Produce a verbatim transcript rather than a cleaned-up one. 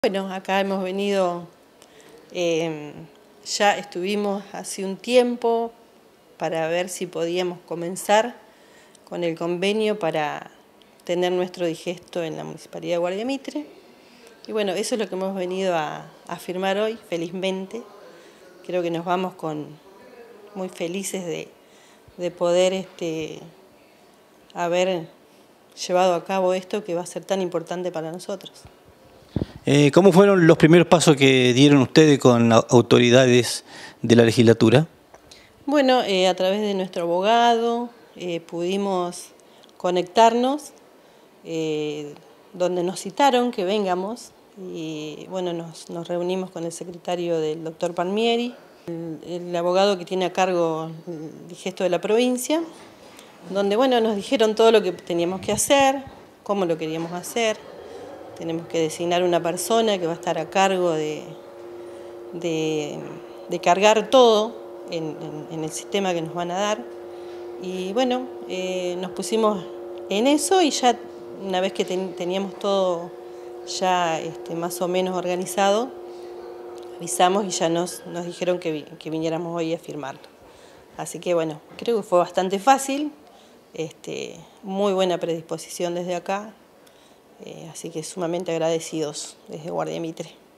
Bueno, acá hemos venido, eh, ya estuvimos hace un tiempo para ver si podíamos comenzar con el convenio para tener nuestro digesto en la Municipalidad de Guardia Mitre. Y bueno, eso es lo que hemos venido a, a firmar hoy, felizmente. Creo que nos vamos con muy felices de, de poder este, haber llevado a cabo esto que va a ser tan importante para nosotros. Eh, ¿Cómo fueron los primeros pasos que dieron ustedes con autoridades de la legislatura? Bueno, eh, a través de nuestro abogado eh, pudimos conectarnos, eh, donde nos citaron que vengamos, y bueno, nos, nos reunimos con el secretario del doctor Palmieri, el, el abogado que tiene a cargo el digesto de la provincia, donde bueno, nos dijeron todo lo que teníamos que hacer, cómo lo queríamos hacer. Tenemos que designar una persona que va a estar a cargo de, de, de cargar todo en, en, en el sistema que nos van a dar. Y bueno, eh, nos pusimos en eso y ya una vez que ten, teníamos todo ya este, más o menos organizado, avisamos y ya nos, nos dijeron que, que viniéramos hoy a firmarlo. Así que bueno, creo que fue bastante fácil, este, muy buena predisposición desde acá. Eh, así que sumamente agradecidos desde Guardia Mitre.